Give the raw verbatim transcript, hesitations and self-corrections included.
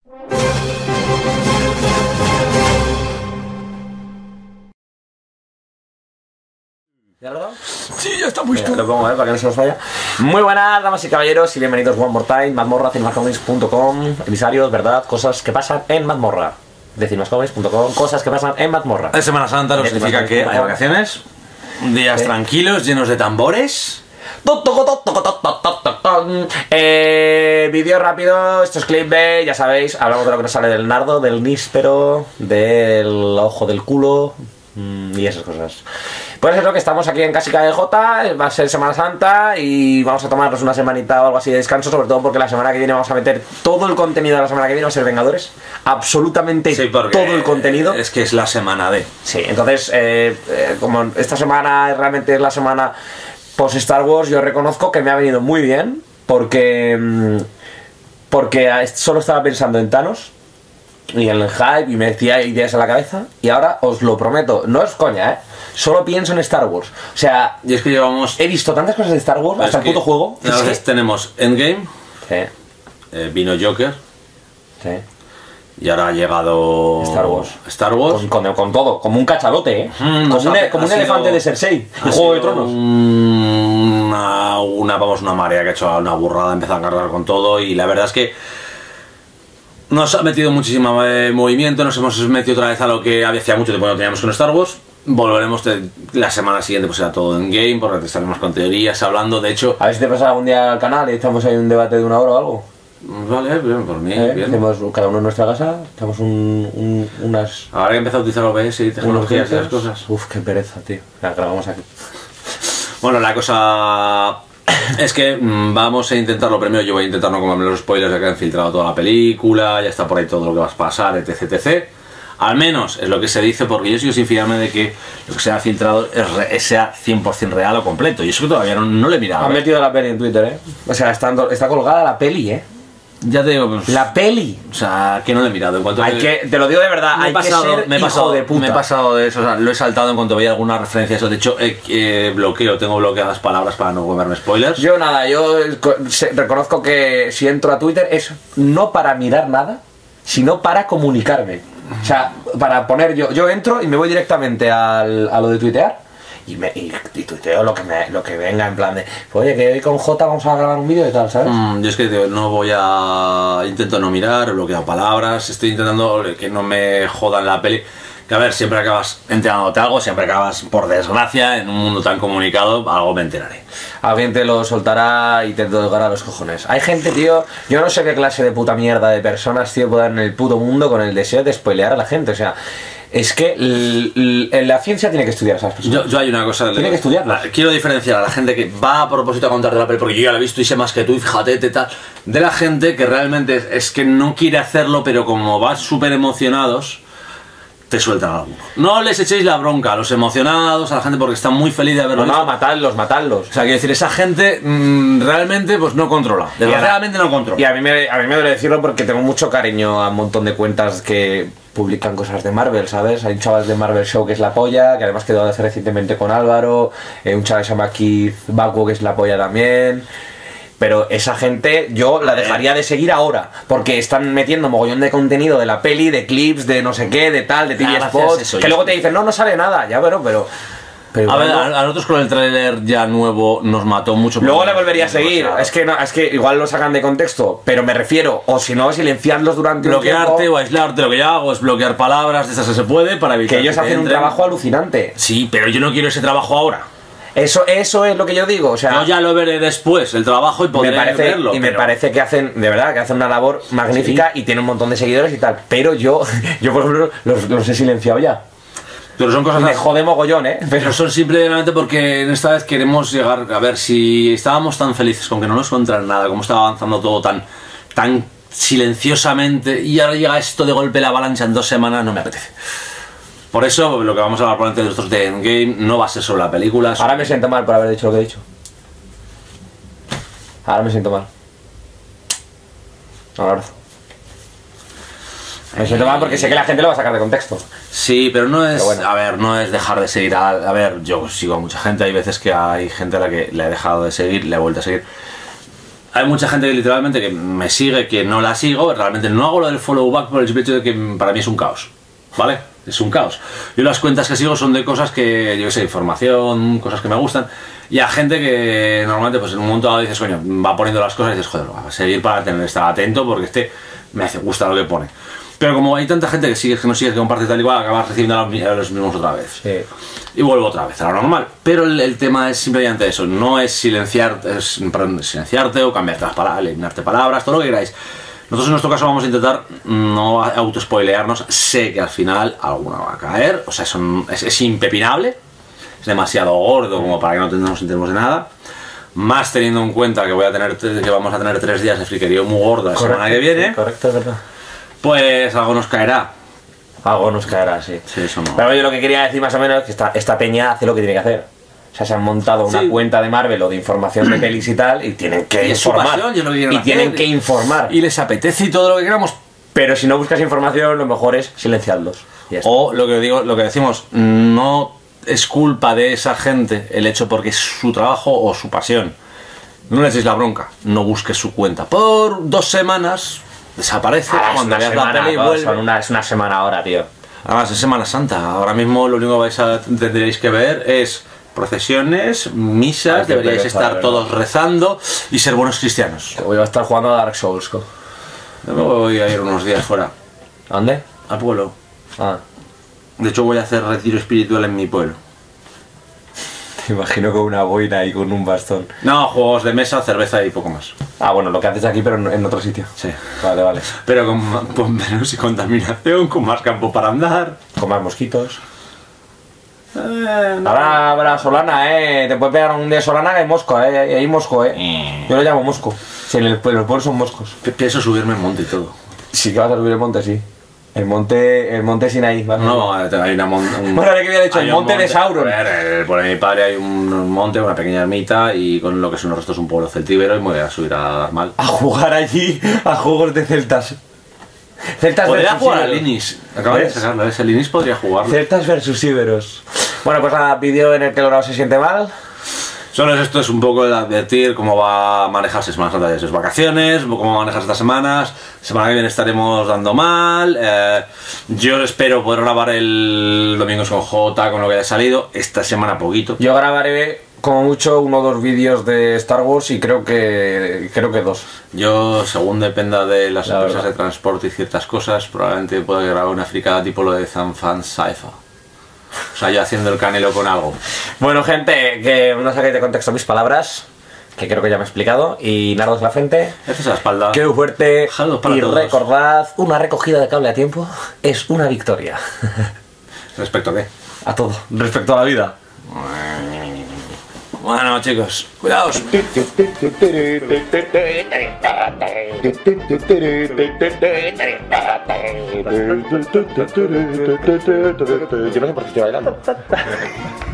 ¿Ya lo he dado? Sí, ya está puesto. Lo pongo, ¿eh? Para que no se nos vaya. Muy buenas, damas y caballeros, y bienvenidos one more time. Mazmorra, cinemascomics punto com. Emisarios, verdad, cosas que pasan en Mazmorra. De cinemascomics punto com, cosas que pasan en Mazmorra. Es Semana Santa, lo que significa que hay vacaciones, días ¿Sí? tranquilos, llenos de tambores. Eh, vídeo rápido, esto es clickbait, ya sabéis, hablamos de lo que nos sale del nardo, del níspero, del ojo del culo y esas cosas. Pues es lo que estamos aquí en Casica de J, va a ser Semana Santa y vamos a tomarnos una semanita o algo así de descanso, sobre todo porque la semana que viene vamos a meter todo el contenido de la semana que viene, va a ser Vengadores, absolutamente Sí, todo el contenido. Es que es la semana de. Sí, entonces, eh, eh, como esta semana realmente es la semana post Star Wars, yo reconozco que me ha venido muy bien, porque porque solo estaba pensando en Thanos y en el hype y me decía ideas en la cabeza, y ahora os lo prometo, no es coña, eh, solo pienso en Star Wars. O sea, Y es que llevamos. he visto tantas cosas de Star Wars, hasta el puto juego. Es Entonces que... tenemos Endgame, Sí, eh, vino Joker, sí. y ahora ha llegado Star Wars. Star Wars. Con, con, con todo, como un cachalote, eh. Mm, como ha- un, como ha un sido- elefante de Cersei, Ha el Juego de sido Tronos. Una, una, vamos, una marea que ha hecho una burrada, ha empezado a cargar con todo, y la verdad es que nos ha metido muchísimo eh, movimiento, nos hemos metido otra vez a lo que había hacía mucho tiempo que no teníamos con Star Wars. Volveremos de- la semana siguiente, pues será todo en game, porque estaremos con teorías hablando, de hecho. A ver si te pasas algún día al canal y echamos ahí un debate de una hora o algo. Vale, bien, por mí, ¿Eh? bien. Hacemos cada uno en nuestra casa, echamos un, un, unas... Ahora que he empezado a utilizar O B S y tecnologías y unos esas cosas. Uf, qué pereza, tío. La grabamos aquí. Bueno, la cosa es que mm, vamos a intentarlo primero. Yo voy a intentar no comerme los spoilers ya que han filtrado toda la película, ya está por ahí todo lo que va a pasar, etc, etcétera. Al menos es lo que se dice, porque yo sigo sin fiarme de que lo que se ha filtrado es re- sea cien por cien real o completo. Y eso que todavía no, no lo he mirado. Han ¿eh? metido la peli en Twitter, ¿eh? O sea, está, está colgada la peli, ¿eh? Ya te digo, pues, La peli. o sea, que no lo he mirado. En cuanto Hay que, te lo digo de verdad, me he hay pasado, que ser me he hijo pasado, de puta. me he pasado de eso, o sea, lo he saltado en cuanto veía alguna referencia a eso. De hecho, eh, eh, bloqueo, tengo bloqueadas palabras para no comerme spoilers. Yo nada, yo eh, co- se- reconozco que si entro a Twitter es no para mirar nada, sino para comunicarme. O sea, para poner yo, yo entro y me voy directamente al, a lo de tuitear y, me, y, y tuiteo lo que, me, lo que venga en plan de, oye, que hoy con J vamos a grabar un vídeo y tal, ¿sabes? Mm, yo es que tío, no voy a... Intento no mirar, he bloqueado palabras, estoy intentando que no me jodan la peli. Que a ver, siempre acabas enterándote algo, siempre acabas, por desgracia, en un mundo tan comunicado, algo me enteraré. Alguien te lo soltará y te tocará los cojones. Hay gente, tío, yo no sé qué clase de puta mierda de personas, tío, puede haber en el puto mundo con el deseo de spoilear a la gente. O sea, es que l- l- la ciencia tiene que estudiar a esas personas. Yo, yo hay una cosa... Tiene que estudiarla. la- Quiero diferenciar a la gente que va a propósito a contarte la peli, porque yo ya la he visto y sé más que tú, y fíjate, te tal, de la gente que realmente es, es que no quiere hacerlo, pero como van súper emocionados, te sueltan alguno. No les echéis la bronca a los emocionados, a la gente porque están muy feliz de haberlo No, no, visto. matadlos, matadlos. O sea, quiero decir, esa gente mmm, realmente pues no controla. Desgraciadamente no controla. Y a mí, me, a mí me duele decirlo porque tengo mucho cariño a un montón de cuentas que publican cosas de Marvel, ¿sabes? Hay un chaval de Marvel Show que es la polla, que además quedó de hacer recientemente con Álvaro, eh, un chaval que se llama Keith Baco que es la polla también. Pero esa gente yo la dejaría de seguir ahora, porque están metiendo mogollón de contenido de la peli, de clips, de no sé qué, de tal, de T V Ah, Spots, gracias, eso, que yo luego sé. te dicen, no, no sale nada, ya, pero, pero... pero A ver, cuando- a, a nosotros con el tráiler ya nuevo nos mató mucho. Luego porque- le volvería a seguir, Claro. es que no, es que igual lo sacan de contexto, pero me refiero, o si no, silenciarlos durante un Bloquearte tiempo, o aislarte, lo que yo hago es bloquear palabras de esas que se puede para evitar que ellos te hacen un entren. trabajo alucinante. Sí, pero yo no quiero ese trabajo ahora. Eso, eso es lo que yo digo, o sea, Yo ya lo veré después, el trabajo, y podré me parece, verlo. y me pero- parece que hacen, de verdad, que hacen una labor magnífica y tienen un montón de seguidores y tal, pero yo, yo por ejemplo, los, los he silenciado ya. Pero son cosas Me jode mogollón, ¿eh? Pero Pero son simplemente porque en esta vez queremos llegar a ver si estábamos tan felices con que no nos encontraran nada, como estaba avanzando todo tan, tan silenciosamente, y ahora llega esto de golpe la avalancha en dos semanas, no me apetece. Por eso lo que vamos a hablar por entre nosotros de Endgame no va a ser sobre la película. ahora me siento mal por haber dicho lo que he dicho. Ahora me siento mal. Un abrazo. Me siento mal porque sé que la gente lo va a sacar de contexto. Sí, pero no es, Pero bueno. a ver, no es dejar de seguir a, a ver, yo sigo a mucha gente, hay veces que hay gente a la que le he dejado de seguir, le he vuelto a seguir. hay mucha gente que literalmente que me sigue, que no la sigo, realmente no hago lo del follow back por el simple hecho de que para mí es un caos, ¿vale? Es un caos. Yo las cuentas que sigo son de cosas que, yo qué sé, información, cosas que me gustan, y a gente que normalmente pues en un momento dado dices, coño, va poniendo las cosas y dices, joder, va a seguir para tener, estar atento porque este me hace gusta lo que pone. Pero como hay tanta gente que sigue, que no sigue, que comparte tal y cual, acabas recibiendo a los, a los mismos otra vez. Sí. Y vuelvo otra vez a lo normal. Pero el, el tema es simplemente eso, no es silenciar, es, perdón, silenciarte o cambiarte las palabras, eliminarte palabras, todo lo que queráis. Nosotros en nuestro caso vamos a intentar no auto-spoilearnos. Sé que al final alguna va a caer, o sea, son, es, es impepinable, es demasiado gordo como para que no nos enteremos de nada. Más teniendo en cuenta que voy a tener que vamos a tener tres días de friquerío muy gordo la Correcto, semana que viene. Sí, correcto, es verdad. Pues algo nos caerá. Algo nos caerá, sí. Sí, eso no. Pero yo lo que quería decir más o menos es que esta, esta peña hace lo que tiene que hacer. O sea, se han montado una Sí. cuenta de Marvel o de información de pelis y tal, y tienen que Y es su informar. pasión, y es lo que quieren y hacer. tienen que informar. Y les apetece y todo lo que queramos. Pero si no buscas información, lo mejor es silenciarlos. Y ya está. O lo que digo, lo que decimos, no es culpa de esa gente el hecho porque es su trabajo o su pasión. No le echéis la bronca, no busques su cuenta. Por dos semanas desaparece. Ah, es cuando una veas la semana, peli dos, vuelve. son una, es una semana ahora, tío. Además, es Semana Santa. Ahora mismo lo único que vais a, tendréis que ver es procesiones, misas, Ay, qué deberíais pereza, estar de todos verdad. rezando y ser buenos cristianos. Hoy va a estar jugando a Dark Souls, co. Yo me voy a ir unos días fuera, ¿A dónde? al pueblo. Ah, De hecho, voy a hacer retiro espiritual en mi pueblo. te imagino con una boina y con un bastón. No, juegos de mesa, cerveza y poco más. Ah, bueno, lo que haces aquí, pero en, en otro sitio. Sí. Vale, vale. Pero con, ma- con menos contaminación, con más campo para andar. Con más mosquitos. Eh, no. Ahora habrá Solana, eh. Te puedes pegar un día de Solana que hay mosco, eh. Hay hay mosco, eh. Eh. Yo lo llamo mosco. Si en el, en los pueblos son moscos. Pi- Pienso subirme el monte y todo. Sí que vas a subir el monte, sí. El monte, el monte Sinaí. ¿vale? No, hay una mon- un- Bueno, ahora que había dicho, hay el un monte de Sauron. A ver, eh, por ahí mi padre hay un monte, una pequeña ermita y con lo que son los restos un pueblo celtíbero y me voy a subir a dar mal. A jugar allí a juegos de celtas. Celtas Podría versus jugar al íberos. Linis. Acaba de ¿Ves? sacarlo, ¿ves? El Linis podría jugarlo. Celtas versus íberos. Bueno, pues nada, vídeo en el que el Dorado se siente mal. Solo esto es un poco el advertir cómo va a manejarse Semana Santa de sus vacaciones, cómo va a manejarse estas semanas. Semana que viene estaremos dando mal. Eh, yo espero poder grabar el domingo con J, con lo que haya salido. Esta semana poquito. Yo grabaré como mucho uno o dos vídeos de Star Wars y creo que creo que dos. Yo, según dependa de las La empresas verdad. de transporte y ciertas cosas, probablemente pueda grabar una fricada tipo lo de Zanfan Saifa. O sea, yo haciendo el canelo con algo. Bueno, gente, que no saquéis de contexto mis palabras, que creo que ya me he explicado. Y nardos la frente. Esta es la espalda. Qué fuerte. Saludos para Y todos. recordad, una recogida de cable a tiempo es una victoria. ¿Respecto a qué? A todo. Respecto a la vida. Bueno, chicos, cuidaos. Yo no sé por qué estoy bailando.